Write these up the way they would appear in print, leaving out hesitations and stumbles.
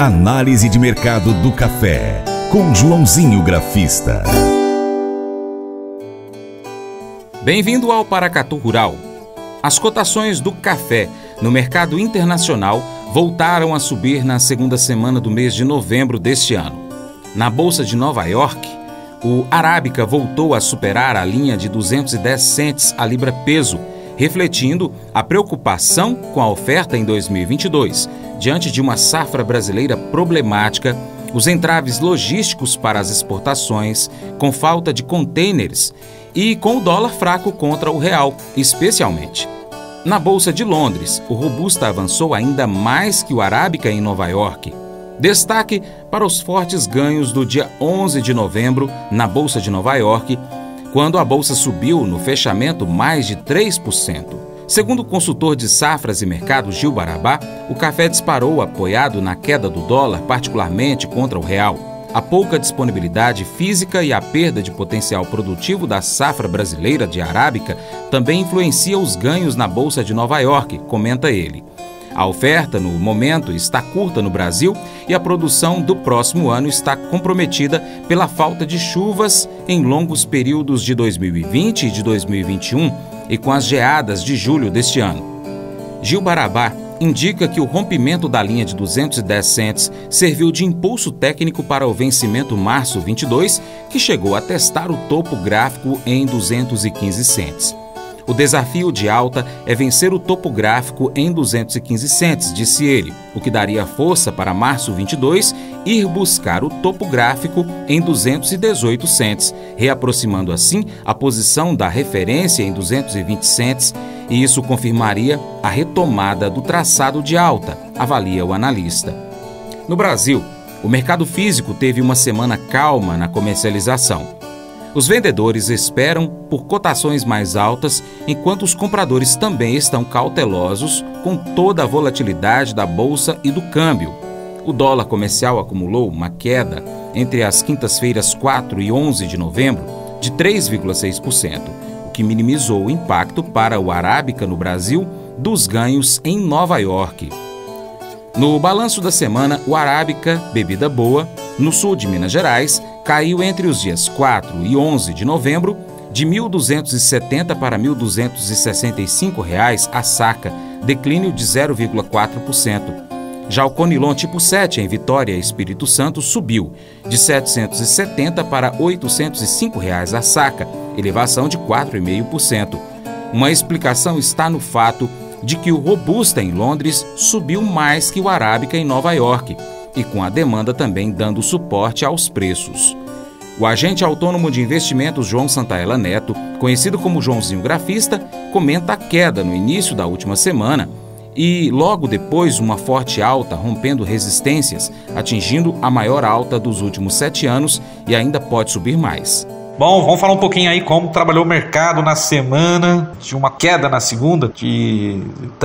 Análise de mercado do café, com Joãozinho Grafista. Bem-vindo ao Paracatu Rural. As cotações do café no mercado internacional voltaram a subir na segunda semana do mês de novembro deste ano. Na Bolsa de Nova York, o Arábica voltou a superar a linha de 210 cents a libra-peso, refletindo a preocupação com a oferta em 2022, diante de uma safra brasileira problemática, os entraves logísticos para as exportações, com falta de contêineres e com o dólar fraco contra o real, especialmente. Na Bolsa de Londres, o Robusta avançou ainda mais que o Arábica em Nova York. Destaque para os fortes ganhos do dia 11 de novembro na Bolsa de Nova York, quando a bolsa subiu no fechamento mais de 3%. Segundo o consultor de safras e mercado Gil Barabá, o café disparou apoiado na queda do dólar, particularmente contra o real. A pouca disponibilidade física e a perda de potencial produtivo da safra brasileira de Arábica também influencia os ganhos na Bolsa de Nova York, comenta ele. A oferta, no momento, está curta no Brasil e a produção do próximo ano está comprometida pela falta de chuvas em longos períodos de 2020 e de 2021 e com as geadas de julho deste ano. Gil Barabá indica que o rompimento da linha de 210 cents serviu de impulso técnico para o vencimento março 22, que chegou a testar o topo gráfico em 215 cents. O desafio de alta é vencer o topo gráfico em 215 cents, disse ele, o que daria força para março 22 ir buscar o topo gráfico em 218 cents, reaproximando assim a posição da referência em 220 cents, e isso confirmaria a retomada do traçado de alta, avalia o analista. No Brasil, o mercado físico teve uma semana calma na comercialização. Os vendedores esperam por cotações mais altas, enquanto os compradores também estão cautelosos com toda a volatilidade da bolsa e do câmbio. O dólar comercial acumulou uma queda entre as quintas-feiras 4 e 11 de novembro de 3,6%, o que minimizou o impacto para o Arábica no Brasil dos ganhos em Nova York. No balanço da semana, o Arábica, bebida boa, no sul de Minas Gerais, caiu entre os dias 4 e 11 de novembro de R$ 1.270 para R$ 1.265 a saca, declínio de 0,4%. Já o Conilon tipo 7 em Vitória, Espírito Santo, subiu de R$ 770 para R$ 805 a saca, elevação de 4,5%. Uma explicação está no fato de que o Robusta em Londres subiu mais que o Arábica em Nova York, e com a demanda também dando suporte aos preços. O agente autônomo de investimentos João Santaella Neto, conhecido como Joãozinho Grafista, comenta a queda no início da última semana e logo depois uma forte alta rompendo resistências, atingindo a maior alta dos últimos 7 anos e ainda pode subir mais. Bom, vamos falar um pouquinho aí como trabalhou o mercado na semana. Tinha uma queda na segunda de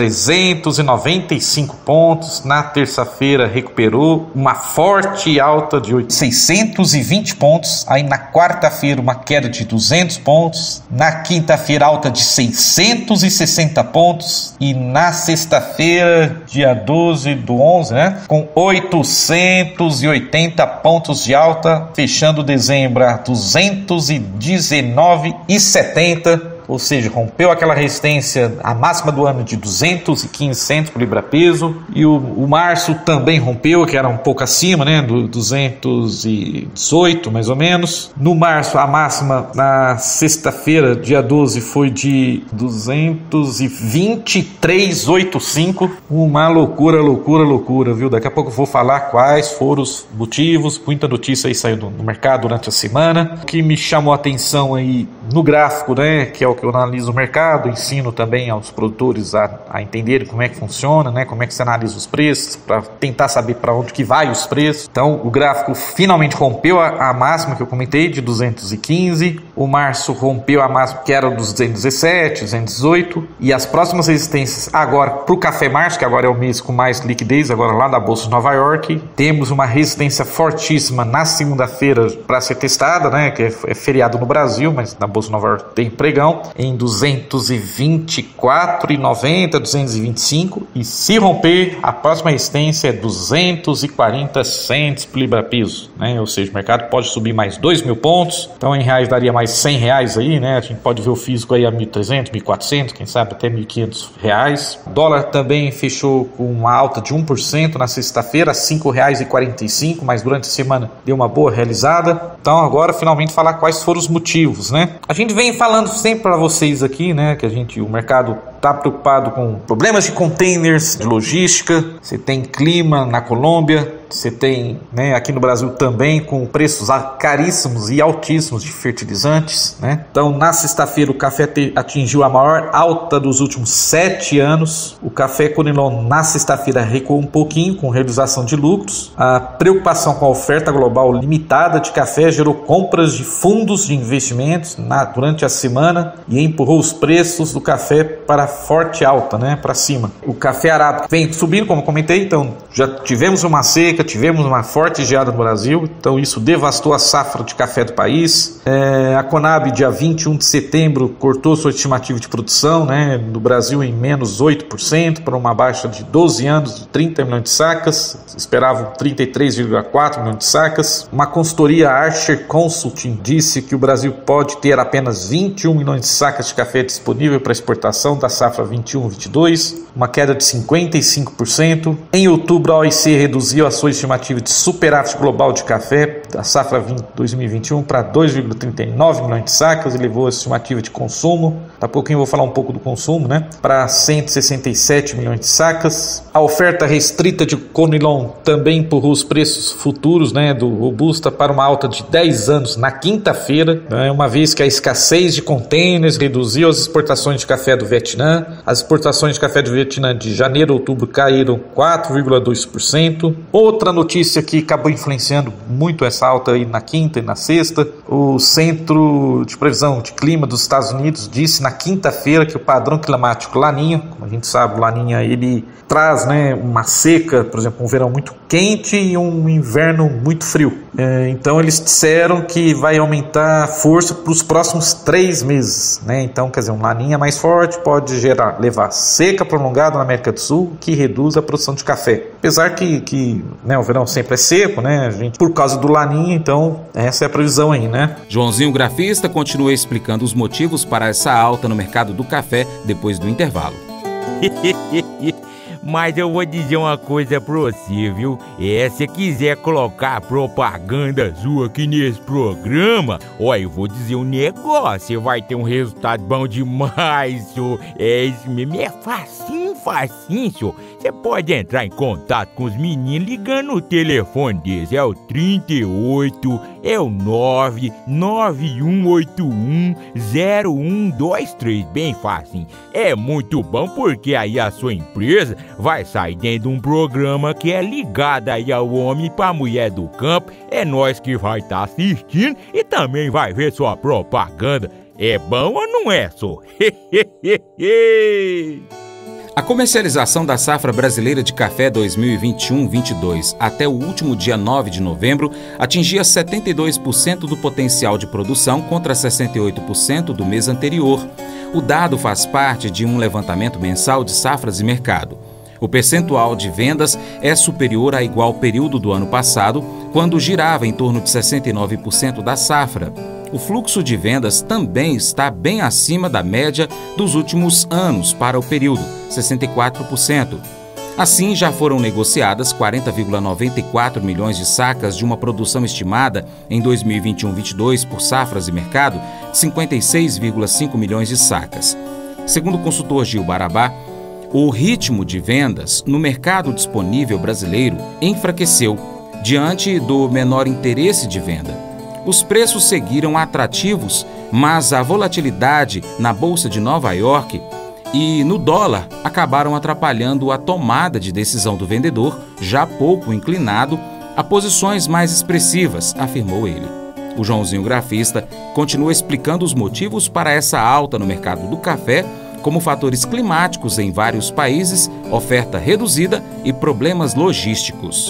395 pontos. Na terça-feira recuperou uma forte alta de 620 pontos. Aí na quarta-feira uma queda de 200 pontos. Na quinta-feira alta de 660 pontos. E na sexta-feira, dia 12 do 11, com 880 pontos de alta, fechando dezembro a 219,70, ou seja, rompeu aquela resistência, a máxima do ano de 215 cents por libra-peso, e o março também rompeu, que era um pouco acima, do 218 mais ou menos. No março, a máxima na sexta-feira, dia 12, foi de 223,85, uma loucura, viu? Daqui a pouco eu vou falar quais foram os motivos, muita notícia aí saiu no mercado durante a semana. O que me chamou a atenção aí no gráfico, que é o que eu analiso o mercado, ensino também aos produtores a entenderem como é que funciona, como é que se analisa os preços, para tentar saber para onde que vai os preços. Então o gráfico finalmente rompeu a máxima que eu comentei de 215, o março rompeu a máxima que era dos 217, 218, e as próximas resistências agora para o café março, que agora é o mês com mais liquidez, agora lá da Bolsa de Nova York, temos uma resistência fortíssima na segunda-feira para ser testada, que é feriado no Brasil, mas na Bolsa de Nova York tem pregão. em 224,90, 225, e se romper, a próxima resistência é 240 cents por libra-piso, né? Ou seja, o mercado pode subir mais 2.000 pontos, então em reais daria mais R$100 aí, né? A gente pode ver o físico aí a 1.300, 1.400, quem sabe até R$1.500. O dólar também fechou com uma alta de 1% na sexta-feira, R$5,45, mas durante a semana deu uma boa realizada. Então agora finalmente falar quais foram os motivos, né? A gente vem falando sempre para vocês aqui, né, que o mercado está preocupado com problemas de containers, de logística. Você tem clima na Colômbia, você tem, né, aqui no Brasil também, com preços caríssimos e altíssimos de fertilizantes, né? Então na sexta-feira o café atingiu a maior alta dos últimos 7 anos. O café Conilon na sexta-feira recuou um pouquinho com realização de lucros. A preocupação com a oferta global limitada de café gerou compras de fundos de investimentos durante a semana e empurrou os preços do café para forte alta, né, para cima. O café arábica vem subindo, como comentei, então já tivemos uma seca, tivemos uma forte geada no Brasil, então isso devastou a safra de café do país. A Conab, dia 21 de setembro, cortou sua estimativa de produção, né, no Brasil em menos 8%, para uma baixa de 12 anos de 30 milhões de sacas, esperavam 33,4 milhões de sacas. Uma consultoria Archer Consulting disse que o Brasil pode ter apenas 21 milhões de sacas de café disponível para exportação da safra 21-22, uma queda de 55%. Em outubro, a OIC reduziu a sua estimativa de superávit global de café da safra 2021 para 2,39 milhões de sacas e levou a estimativa de consumo, daqui a pouquinho eu vou falar um pouco do consumo, né, para 167 milhões de sacas. A oferta restrita de Conilon também empurrou os preços futuros, né, do Robusta para uma alta de 10 anos na quinta-feira, né, uma vez que a escassez de contêineres reduziu as exportações de café do Vietnã. As exportações de café do Vietnã de janeiro a outubro caíram 4,2%. Outra notícia que acabou influenciando muito essa alta aí na quinta e na sexta, o Centro de Previsão de Clima dos Estados Unidos disse na quinta-feira que o padrão climático La Niña, como a gente sabe, o La Niña ele traz, né, uma seca, por exemplo, um verão muito quente e um inverno muito frio. Então eles disseram que vai aumentar a força para os próximos 3 meses, né? Então, quer dizer, um La Niña mais forte pode levar seca prolongada na América do Sul, que reduz a produção de café. Apesar que né, o verão sempre é seco, né, gente, por causa do La Niña, então essa é a previsão aí, né? Joãozinho Grafista continua explicando os motivos para essa alta no mercado do café depois do intervalo. Mas eu vou dizer uma coisa pra você, viu? Se quiser colocar propaganda sua aqui nesse programa, eu vou dizer um negócio, você vai ter um resultado bom demais, senhor. Isso mesmo, é facinho, senhor. Você pode entrar em contato com os meninos ligando o telefone deles, é o 38, é o 991810123, bem facinho. É muito bom porque aí a sua empresa vai sair dentro de um programa que é ligado aí ao homem e pra mulher do campo. É nós que vai estar assistindo e também vai ver sua propaganda. É bom ou não é, só? A comercialização da safra brasileira de café 2021-22 até o último dia 9 de novembro atingia 72% do potencial de produção contra 68% do mês anterior. O dado faz parte de um levantamento mensal de safras e mercado. O percentual de vendas é superior a igual período do ano passado, quando girava em torno de 69% da safra. O fluxo de vendas também está bem acima da média dos últimos anos para o período, 64%. Assim, já foram negociadas 40,94 milhões de sacas de uma produção estimada em 2021-22 por safras e mercado de 56,5 milhões de sacas. Segundo o consultor Gil Barabá, o ritmo de vendas no mercado disponível brasileiro enfraqueceu diante do menor interesse de venda. Os preços seguiram atrativos, mas a volatilidade na Bolsa de Nova York e no dólar acabaram atrapalhando a tomada de decisão do vendedor, já pouco inclinado a posições mais expressivas, afirmou ele. O Joãozinho Grafista continua explicando os motivos para essa alta no mercado do café, como fatores climáticos em vários países, oferta reduzida e problemas logísticos.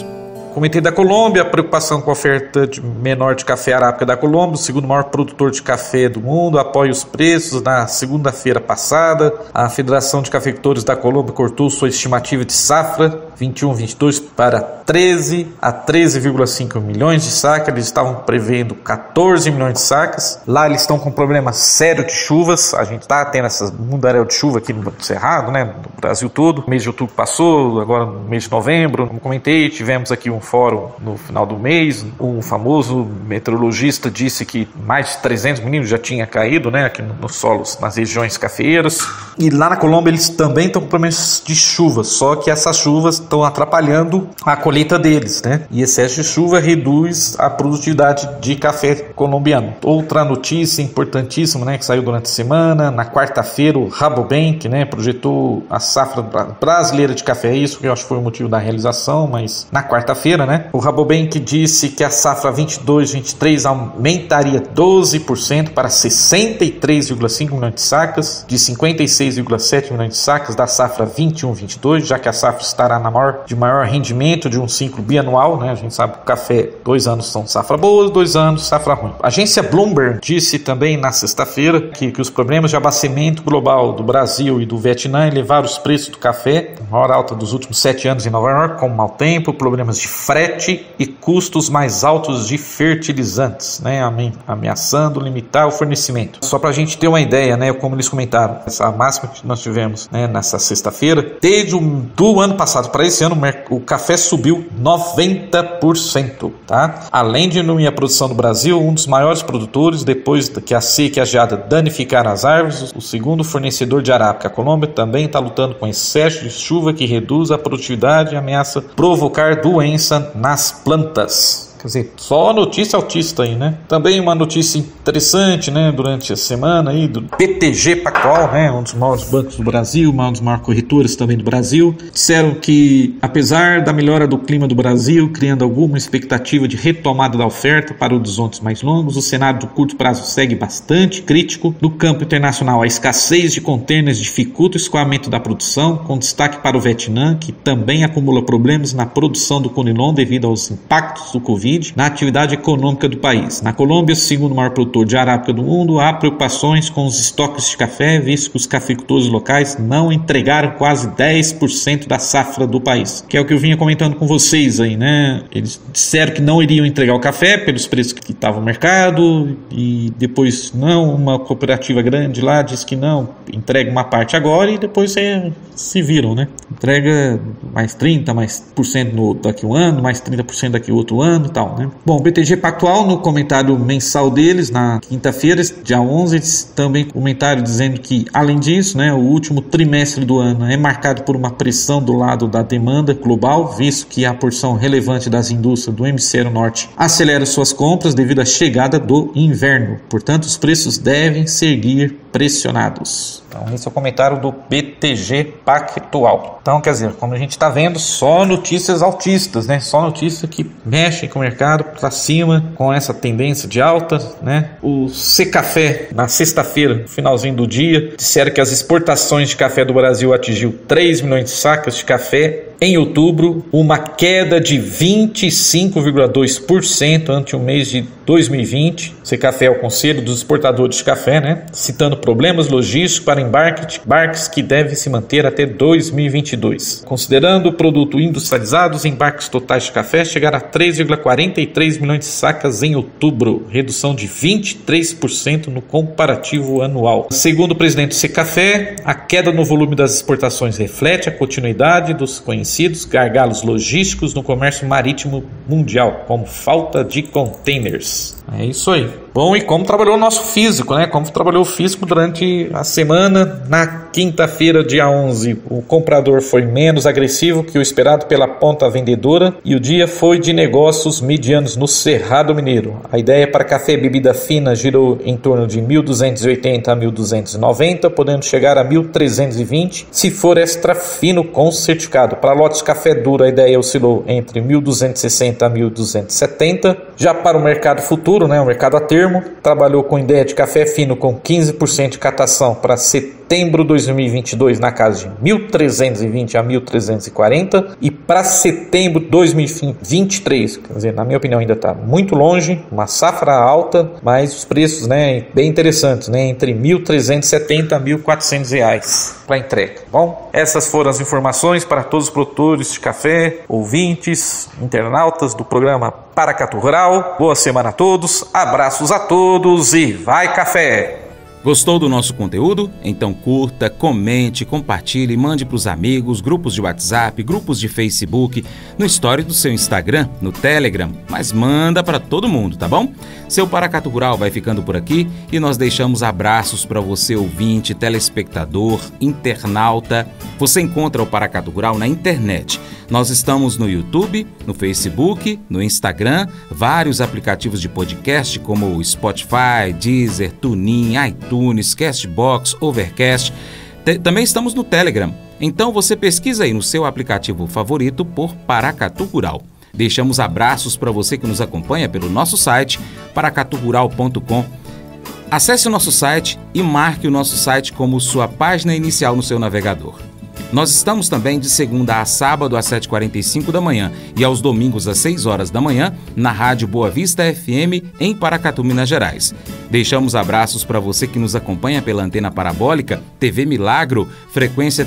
Comentei da Colômbia, a preocupação com a oferta menor de café arábica da Colômbia, o segundo maior produtor de café do mundo, apoia os preços. Na segunda-feira passada, a Federação de Cafeicultores da Colômbia cortou sua estimativa de safra 21-22 para 13 a 13,5 milhões de sacas. Eles estavam prevendo 14 milhões de sacas. Lá eles estão com um problema sério de chuvas. A gente está tendo essa mundaréu de chuva aqui no Cerrado, né, no Brasil todo. O mês de outubro passou, agora no mês de novembro, como comentei, tivemos aqui um fórum no final do mês. Um famoso meteorologista disse que mais de 300 milímetros já tinha caído, né, aqui nos solos, nas regiões cafeeiras. E lá na Colômbia eles também estão com problemas de chuva, só que essas chuvas estão atrapalhando a colheita deles, né? E excesso de chuva reduz a produtividade de café colombiano. Outra notícia importantíssima, né, que saiu durante a semana, na quarta-feira o Rabobank, né, projetou a safra brasileira de café, isso que eu acho que foi o motivo da realização, mas na quarta-feira, né, o Rabobank disse que a safra 22-23 aumentaria 12% para 63,5 milhões de sacas, de 56,7 milhões de sacas da safra 21-22, já que a safra estará na maior rendimento de um ciclo bianual, né? A gente sabe que o café, 2 anos são safra boa, 2 anos safra ruim. A agência Bloomberg disse também na sexta-feira que os problemas de abastecimento global do Brasil e do Vietnã elevaram os preços do café, a maior alta dos últimos 7 anos em Nova York, com mau tempo, problemas de frete e custos mais altos de fertilizantes, né? Ameaçando limitar o fornecimento. Só para a gente ter uma ideia, né, como eles comentaram, essa máxima que nós tivemos, né, nessa sexta-feira, desde do ano passado para esse ano, o café subiu 90%, tá? Além de diminuir a produção do Brasil, um dos maiores produtores, depois que a seca e a geada danificaram as árvores, o segundo fornecedor de arábica, a Colômbia, também está lutando com excesso de chuva que reduz a produtividade e ameaça provocar doença nas plantas. Quer dizer, só notícia altista aí, né? Também uma notícia interessante, né, durante a semana aí do BTG Pactual, né, um dos maiores bancos do Brasil, uma das maiores corretoras também do Brasil, disseram que, apesar da melhora do clima do Brasil, criando alguma expectativa de retomada da oferta para horizontes mais longos, o cenário do curto prazo segue bastante crítico. No campo internacional, a escassez de contêineres dificulta o escoamento da produção, com destaque para o Vietnã, que também acumula problemas na produção do conilon devido aos impactos do Covid na atividade econômica do país. Na Colômbia, segundo o maior produtor de arábica do mundo, há preocupações com os estoques de café, visto que os cafeicultores locais não entregaram quase 10% da safra do país, que é o que eu vinha comentando com vocês aí, né? Eles disseram que não iriam entregar o café pelos preços que estavam no mercado, e depois não, uma cooperativa grande lá disse que não, entrega uma parte agora e depois se viram, né? Entrega mais 30%, mais daqui a um ano, mais 30% daqui a outro ano, tal, né? Bom, o BTG Pactual, no comentário mensal deles, na quinta-feira, dia 11, eles também comentaram dizendo que, além disso, né, o último trimestre do ano é marcado por uma pressão do lado da demanda global, visto que a porção relevante das indústrias do hemisfério norte acelera suas compras devido à chegada do inverno. Portanto, os preços devem seguir pressionados. Então, esse é o comentário do BTG Pactual. Então, quer dizer, como a gente está vendo, só notícias altistas, né? Só notícias que mexem com o mercado para cima, com essa tendência de alta, né? O Secafé, na sexta-feira, no finalzinho do dia, disseram que as exportações de café do Brasil atingiu 3 milhões de sacas de café em outubro, uma queda de 25,2% ante o mês de 2020. Secafé é o Conselho dos Exportadores de Café, né? Citando problemas logísticos para embarques que devem se manter até 2022. Considerando o produto industrializado, os embarques totais de café chegaram a 3,43 milhões de sacas em outubro, redução de 23% no comparativo anual. Segundo o presidente do Secafé, a queda no volume das exportações reflete a continuidade dos conhecidos gargalos logísticos no comércio marítimo mundial, como falta de containers. É isso aí. Bom, e como trabalhou o nosso físico, né? Como trabalhou o físico durante a semana. Na quinta-feira, dia 11, o comprador foi menos agressivo que o esperado pela ponta vendedora e o dia foi de negócios medianos no Cerrado Mineiro. A ideia para café e bebida fina girou em torno de 1.280 a 1.290, podendo chegar a 1.320 se for extra fino com certificado. Para lotes de café duro, a ideia oscilou entre 1.260 a 1.270. Já para o mercado futuro, né, o mercado a termo, trabalhou com ideia de café fino com 15% de catação para 70 setembro de 2022 na casa de 1.320 a 1.340 e para setembro de 2023, quer dizer, na minha opinião ainda está muito longe, uma safra alta, mas os preços, né, bem interessantes, né, entre 1.370 a 1.400 reais para entrega. Bom, essas foram as informações para todos os produtores de café, ouvintes, internautas do programa Paracatu Rural. Boa semana a todos, abraços a todos e vai café! Gostou do nosso conteúdo? Então curta, comente, compartilhe, mande para os amigos, grupos de WhatsApp, grupos de Facebook, no story do seu Instagram, no Telegram, mas manda para todo mundo, tá bom? Seu Paracatu Rural vai ficando por aqui e nós deixamos abraços para você, ouvinte, telespectador, internauta. Você encontra o Paracatu Rural na internet. Nós estamos no YouTube, no Facebook, no Instagram, vários aplicativos de podcast como o Spotify, Deezer, TuneIn, iTunes, Castbox, Overcast. Também estamos no Telegram. Então você pesquisa aí no seu aplicativo favorito por Paracatu Rural. Deixamos abraços para você que nos acompanha pelo nosso site, paracaturural.com. Acesse o nosso site e marque o nosso site como sua página inicial no seu navegador. Nós estamos também de segunda a sábado às 7h45 da manhã e aos domingos às 6 horas da manhã na Rádio Boa Vista FM em Paracatu, Minas Gerais. Deixamos abraços para você que nos acompanha pela antena parabólica TV Milagro, frequência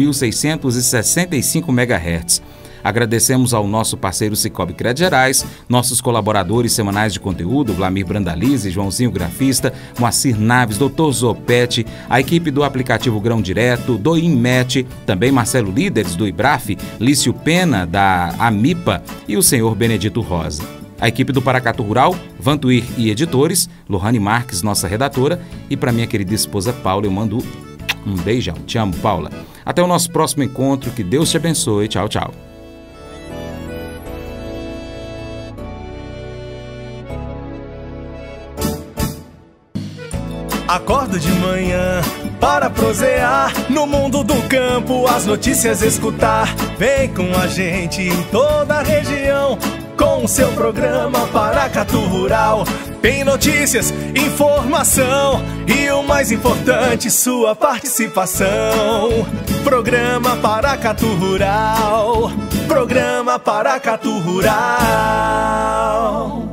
3.665 MHz. Agradecemos ao nosso parceiro Cicobi Crédito Gerais, nossos colaboradores semanais de conteúdo, Vlamir Brandalize, Joãozinho Grafista, Moacir Naves, Dr. Zopete, a equipe do aplicativo Grão Direto, do INMET, também Marcelo Líderes, do IBRAF, Lício Pena, da AMIPA e o senhor Benedito Rosa. A equipe do Paracatu Rural, Vantuir e editores, Lohane Marques, nossa redatora, e para minha querida esposa Paula eu mando um beijão. Te amo, Paula. Até o nosso próximo encontro, que Deus te abençoe. Tchau, tchau. Acordo de manhã para prosear no mundo do campo, as notícias escutar. Vem com a gente em toda a região com o seu programa Paracatu Rural. Tem notícias, informação e o mais importante, sua participação. Programa Paracatu Rural. Programa Paracatu Rural.